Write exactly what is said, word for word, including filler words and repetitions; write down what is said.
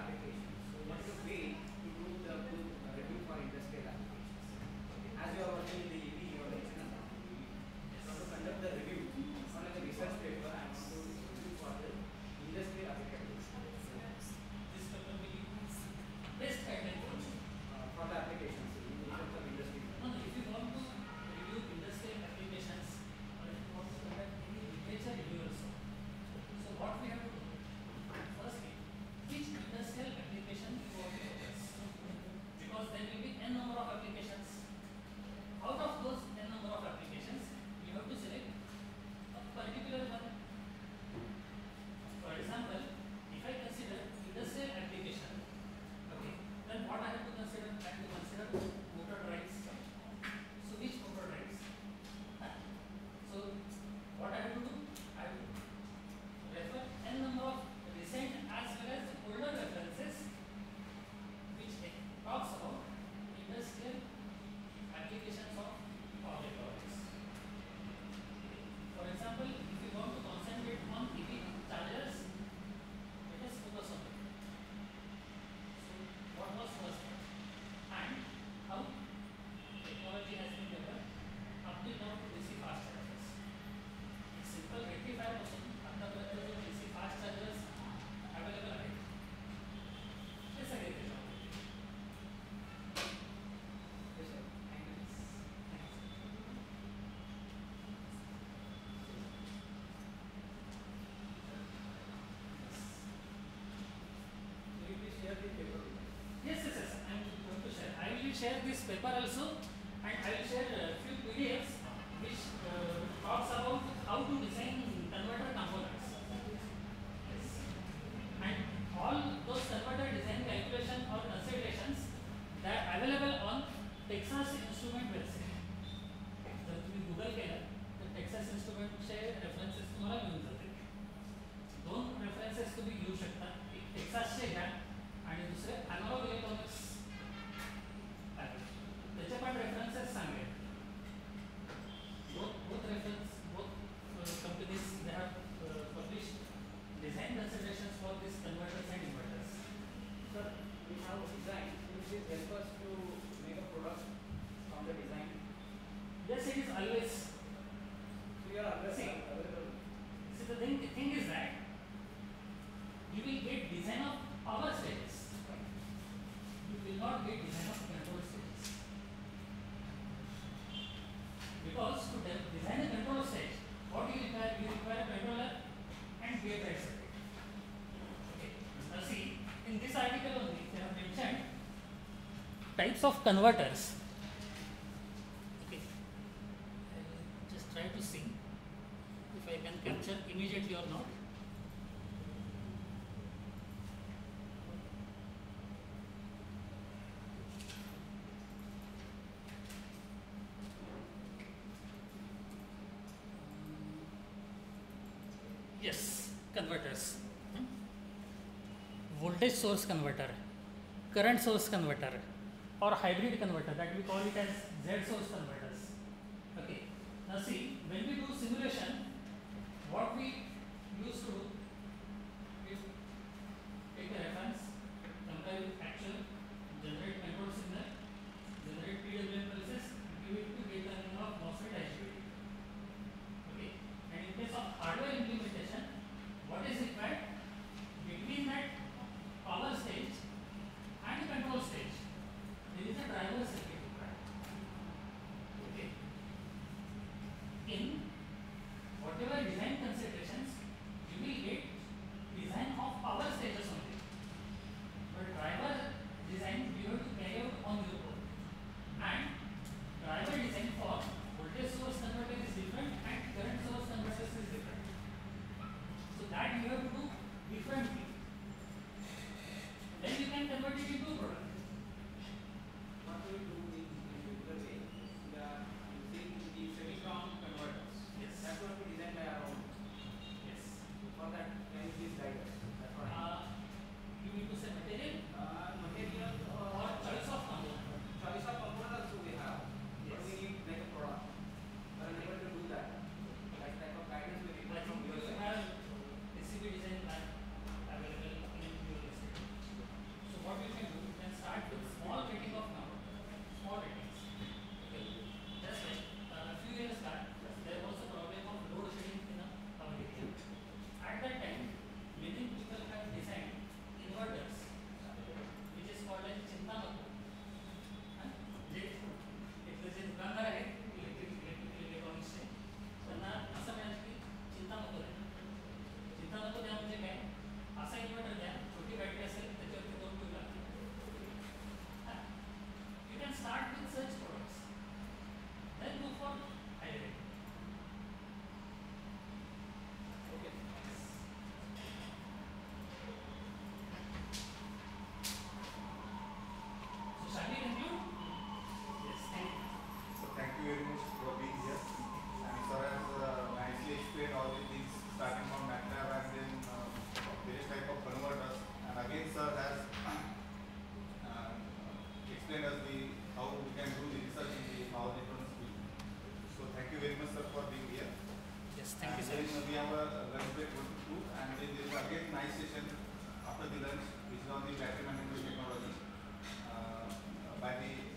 applications. So what is the way to do the good review for industrial applications? As you are working in the E V, you are mentioned about how to conduct the review on like a research paper and want to review for the industrial applications. This paper will use best guideline for you. Uh, for the applications in terms of industry. No, no, if you want to review industrial applications or if you want to conduct any literature review also. So what we have to do? Firstly, which industrial application you want to focus? Because there will be n number of applications. Out of those n number of applications, you have to select a particular one. For example, if I consider industrial application, okay, then what I have to consider? I have to consider motor drives. So which motor drives? So what I have to do? I have to refer n number of recent as well as older references which talks about industrial applications of power electronics. For example, if you want to concentrate on E V chargers, let us focus on it. So what was first one? And how technology has been developed up till now to D C fast chargers. It's simple rectifier also. आतापर्यंत जो D C fast chargers available आहेत ते सगळे त्याच्यामध्ये. Yes, sir. Thank you. Will you please share the paper with us? Yes, yes, yes. I am going to share. I will share this paper also, and I will share a few P D Fs which uh, talks about how to design converter components. Yes. And all those converter design calculation or considerations that are available on Texas Instrument website. जर तुम्ही Google केलं तर Texas इन्स्ट्रुमेंटचे references तुम्हाला मिळून जातील. दोन references तुम्ही घेऊ शकता. एक टेक्सासचे घ्या आणि दुसरे अॅनालॉग इलेक्ट्रॉनिक्स आहे. त्याचे पण रेफरन्सेस सांगेल. both both reference both uh, companies they have uh, published design considerations for these converters and inverters. Sir, we have design. Will you please help us to make a product from the design? Yes, it is always. So you are available. See. available. See, the thing, the thing is that you will get design of power stages. You will not get design of control stages. Because to de- design a control stage, what you require? You require a controller and gate drive circuit. Okay. Now see, in this article only, they have mentioned types of converters. Okay. I will just try to see if I can capture immediately or not. Yes, converters. Hmm? Voltage source converter, current source converter, or hybrid converter, that we call it as Z source converters. Okay. Now see, when we do simulation, what we used to do, we take a reference, compare with actual, generate control signal, generate P W M pulses, give it to gate terminal of MOSFET I G B T. Okay. And in case of hardware implementation, what is required? Between that power stage and control stage, there is a driver circuit required. Okay. In whatever design considerations, you will get Thank you and so then much. we have a lunch break one to two, and then there is again nice session after the lunch, which is on the battery management technology uh, by the